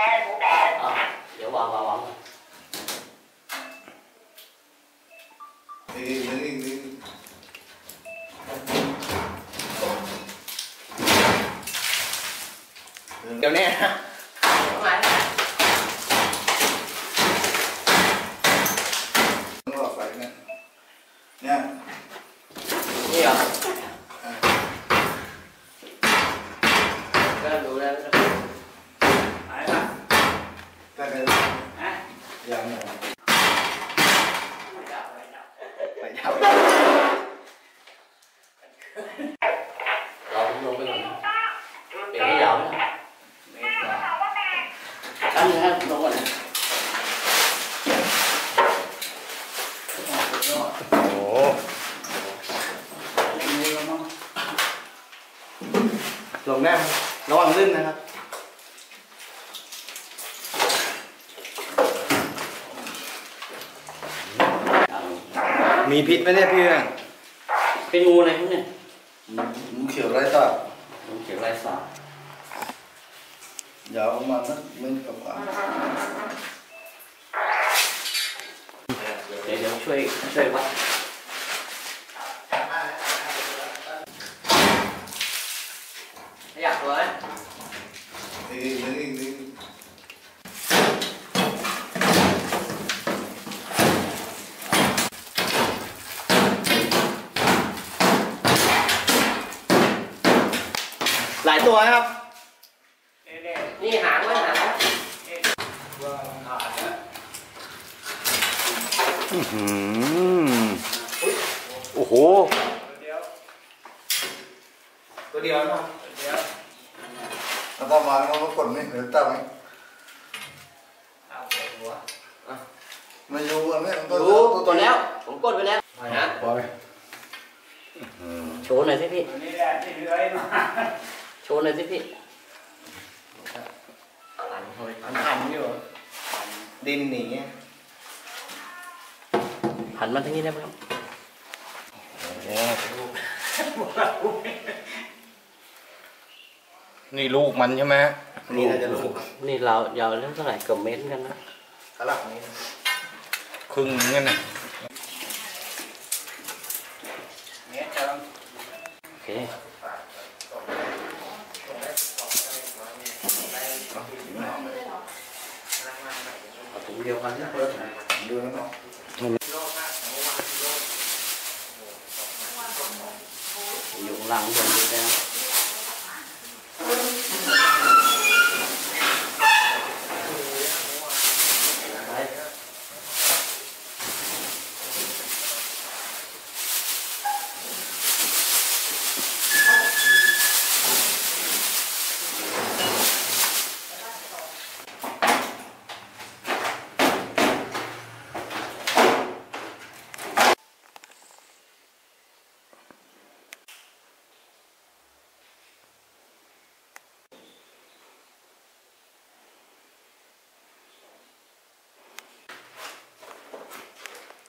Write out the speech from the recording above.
เดี๋ยววางเดี๋ยวนี้หลอดไฟเนี่ยนี่เหรอก็ดูแล้วไหนล่ะได้เลยยังไปดับเราลงไปก่อนเดี๋ยวไม่ยาวนะตั้งให้ลงก่อนนะโอ้ลงได้ระวังลื่นนะครับมีพิษไหมเนี่ยพี่เป็นงูอะไรพวกเนี่ยงูเขียวไร้ตางูเขียวไร้สาบยาวประมาณนั้นไม่กับว่าเดี๋ยวช่วยวัดอยากเลยหลายตัวนะครับนี่หางไว้หางโอ้โหตัวเดียวนะแล้วพอมาแล้วก็กดไม่หรือตั้งไหมมาอยู่อันนี้รู้กดแล้วผมกดไปแล้วนะปล่อยโชว์หน่อยสิพี่โชว์หน่อยสิพี่หันอยู่ดินหนีหันมาทางนี้ได้ไหมครับนี่ลูกมันใช่ไหมนี่น่าจะลูกนี่เรายาวเท่าไหร่เกือบเมตรกันนะขลักนี้ครึ่งเงี้ยนะเมตรจังโอเคถุงเดียวกันนะเพื่อนดูนะน้องอยู่หลังบนดูได้นะ